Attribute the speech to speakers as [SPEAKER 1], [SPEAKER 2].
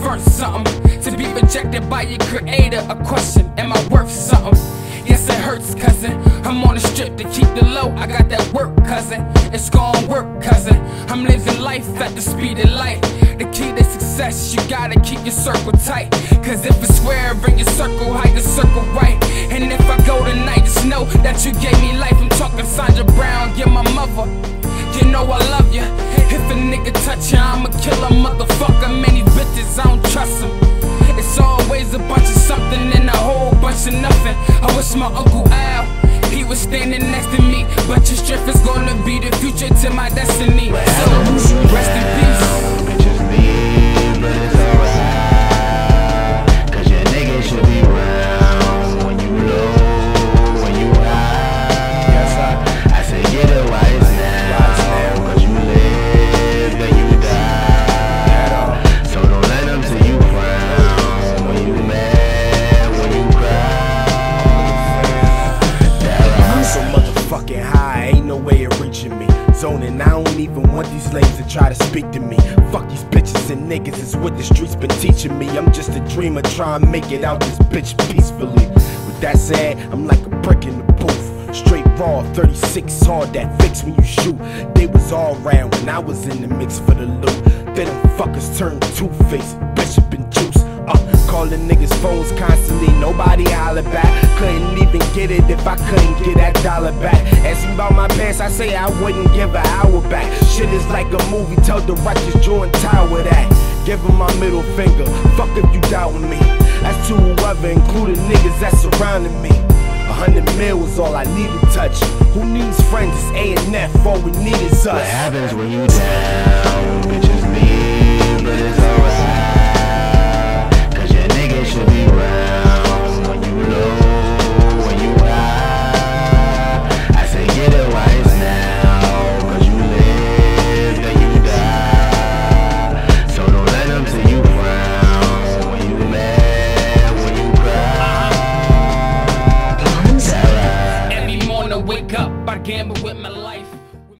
[SPEAKER 1] burnt something. To be rejected by your creator, a question, am I worth something? Yes, it hurts, cousin. I'm on the strip to keep the low. I got that work, cousin. It's gon' work, cousin. I'm living life at the speed of light. The key to success, you gotta keep your circle tight. Cause if it's square, bring your circle high, your circle right. And if I go tonight, just know that you gave me life. I'm talking Sandra Brown, you're my mother. You know I love you. If a nigga touch you, I'ma kill a motherfucker. Many bitches, I don't trust them. It's always a bunch of something and a whole bunch of nothing. I wish my Uncle Al, he was standing next to me. But your strength is gonna be the future to my destiny. So, rest in peace.
[SPEAKER 2] It's just me, but it's alright. Cause your niggas should be around when you low, when you high. Yes, I say get it wise now. Cause you live, then you die. So don't let them see you frown when you mad, when you cry.
[SPEAKER 3] I'm so motherfucking high, ain't no way of reaching me. Zoning, I don't even want these lanes to try to speak to me. Fuck these bitches and niggas, it's what the streets been teaching me. I'm just a dreamer trying to make it out this bitch peacefully. With that said, I'm like a brick in the booth. Straight raw, 36 hard, that fix when you shoot. They was all round when I was in the mix for the loot. Then them fuckers turned two-faced, Bishop and Juice. Calling niggas phones constantly, nobody holler back. Couldn't even get it if I couldn't get that dollar back. Asking about my pants, I say I wouldn't give an hour back. Shit is like a movie, tell the righteous Jordan Tower that. Give him my middle finger, fuck if you doubting me. That's to whoever, including niggas that surrounding me. 100 mil was all I need to touch. Who needs friends? It's A&F, all we need is us.
[SPEAKER 2] What happens when you down? Bitches me, but it's alright. Cause your niggas should be around when you low, when you high. I say get it wise now. Cause you live, then you die. So don't let them see you frown when you mad, when you cry.
[SPEAKER 1] Every morning wake up, I gamble with my life.